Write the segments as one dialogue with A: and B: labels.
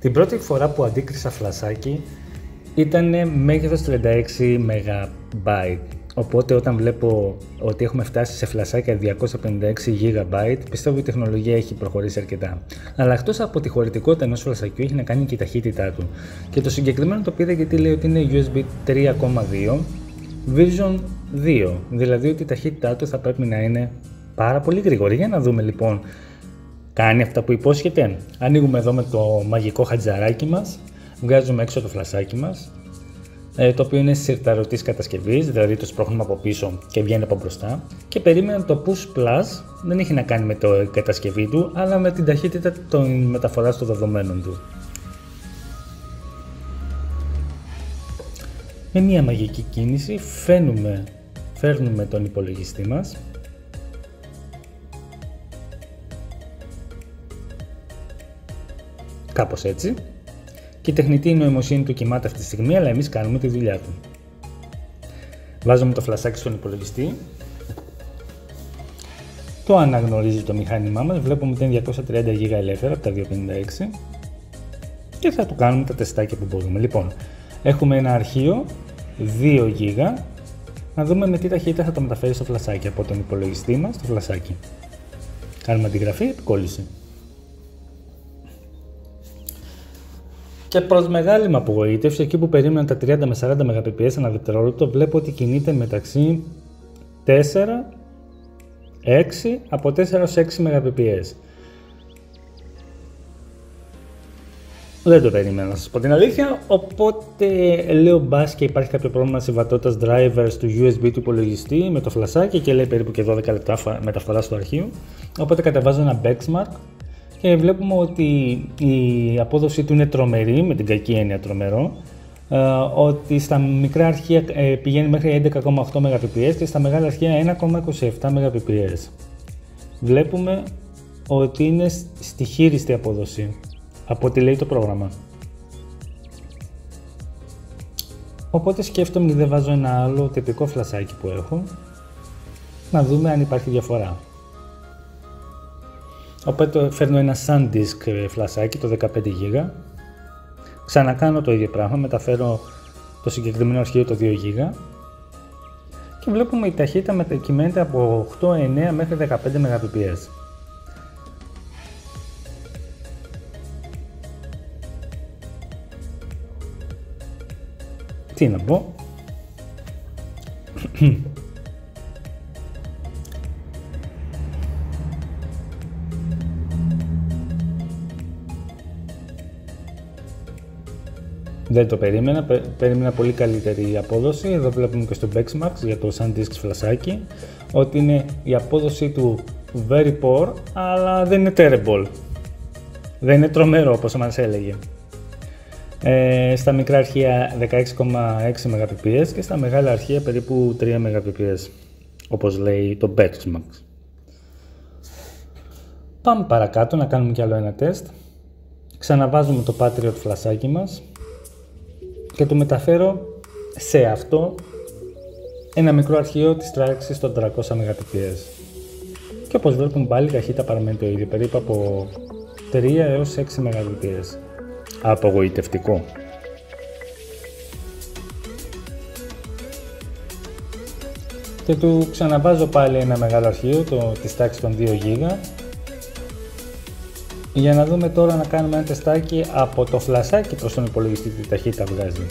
A: Την πρώτη φορά που αντίκρισα φλασάκι ήταν μέγεθος 36 MB. Οπότε όταν βλέπω ότι έχουμε φτάσει σε φλασάκια 256 GB, πιστεύω ότι η τεχνολογία έχει προχωρήσει αρκετά. Αλλά εκτός από τη χωρητικότητα ενός φλασακιού έχει να κάνει και η ταχύτητά του. Και το συγκεκριμένο το πήρα γιατί λέει ότι είναι USB 3.2 version 2, δηλαδή ότι η ταχύτητά του θα πρέπει να είναι πάρα πολύ γρήγορη. Για να δούμε λοιπόν, κάνει αυτά που υπόσχεται. Ανοίγουμε εδώ με το μαγικό χατζαράκι μας, βγάζουμε έξω το φλασάκι μας, το οποίο είναι συρταρωτής κατασκευής, δηλαδή το σπρώχνουμε από πίσω και βγαίνει από μπροστά, και περίμενα το Push Plus δεν έχει να κάνει με το κατασκευή του, αλλά με την ταχύτητα των μεταφοράς των δεδομένων του. Με μια μαγική κίνηση φέρνουμε τον υπολογιστή μας κάπως έτσι, και η τεχνητή νοημοσύνη του κοιμάται αυτή τη στιγμή, αλλά εμείς κάνουμε τη δουλειά του. Βάζουμε το φλασάκι στον υπολογιστή, το αναγνωρίζει το μηχάνημά μας, βλέπουμε ότι είναι 230 GB ελεύθερα από τα 256 και θα του κάνουμε τα τεστάκια που μπορούμε. Λοιπόν, έχουμε ένα αρχείο 2 GB, να δούμε με τι ταχύτητα θα το μεταφέρει στο φλασάκι από τον υπολογιστή μας στο φλασάκι. Κάνουμε αντιγραφή, επικόλληση. Και προς μεγάλη μου απογοήτευση, εκεί που περίμενα τα 30 με 40 Mbps ανά δευτερόλεπτο, βλέπω ότι κινείται μεταξύ 4, 6, από 4 έως 6 Mbps. Δεν το περίμενα, να σας πω την αλήθεια, οπότε λέω μπας και υπάρχει κάποιο πρόβλημα συμβατότητας drivers του USB του υπολογιστή με το φλασάκι και λέει περίπου και 12 λεπτά μεταφορά στο αρχείο. Οπότε κατεβάζω ένα benchmark και βλέπουμε ότι η απόδοση του είναι τρομερή, με την κακή έννοια τρομερό, ότι στα μικρά αρχεία πηγαίνει μέχρι 11,8 Mbps και στα μεγάλα αρχεία 1,27 Mbps. Βλέπουμε ότι είναι στη χείριστη απόδοση από ό,τι λέει το πρόγραμμα. Οπότε σκέφτομαι ότι δεν βάζω ένα άλλο τυπικό φλασάκι που έχω, να δούμε αν υπάρχει διαφορά. Οπότε φέρνω ένα SanDisk φλασάκι, το 15 GB, ξανακάνω το ίδιο πράγμα, μεταφέρω το συγκεκριμένο αρχείο το 2 GB και βλέπουμε η ταχύτητα κυμαίνεται από 8-9 μέχρι 15 Mbps. Τι να πω. Δεν το περίμενα πολύ καλύτερη απόδοση. Εδώ βλέπουμε και στο benchmark για το SanDisk φλασάκι ότι είναι η απόδοση του very poor, αλλά δεν είναι terrible. Δεν είναι τρομερό όπως μας έλεγε. Στα μικρά αρχεία 16,6 Mbps και στα μεγάλα αρχεία περίπου 3 Mbps, όπως λέει το benchmark. Πάμε παρακάτω να κάνουμε κι άλλο ένα τεστ. Ξαναβάζουμε το Patriot φλασάκι μας και του μεταφέρω σε αυτό ένα μικρό αρχείο της τράξης των 300 Mbps. Και όπως βλέπουμε πάλι η ταχύτητα παραμένει το ίδιο, περίπου από 3 έως 6 Mbps. Απογοητευτικό. Και του ξαναβάζω πάλι ένα μεγάλο αρχείο της τάξης των 2 GB για να δούμε τώρα να κάνουμε ένα τεστάκι από το φλασάκι προς τον υπολογιστή τι ταχύτητα βγάζει.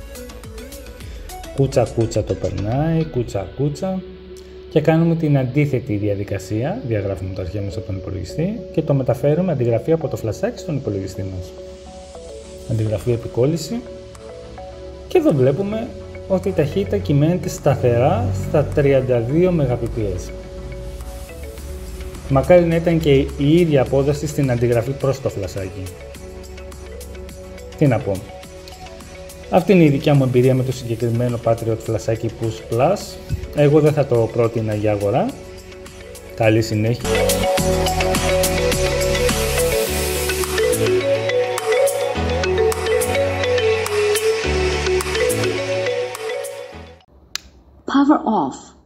A: Κούτσα κούτσα το περνάει, κούτσα κούτσα, και κάνουμε την αντίθετη διαδικασία. Διαγράφουμε το αρχείο μας από τον υπολογιστή και το μεταφέρουμε αντιγραφή από το φλασάκι στον υπολογιστή μας. Αντιγραφή, επικόλληση, και εδώ βλέπουμε ότι η ταχύτητα κυμαίνεται σταθερά στα 32 Mbps. Μακάρι να ήταν και η ίδια απόδοση στην αντιγραφή προς το φλασάκι. Τι να πω. Αυτή είναι η δικιά μου εμπειρία με το συγκεκριμένο Patriot φλασάκι Push Plus. Εγώ δεν θα το πρότεινα για αγορά. Καλή συνέχεια.
B: Power off.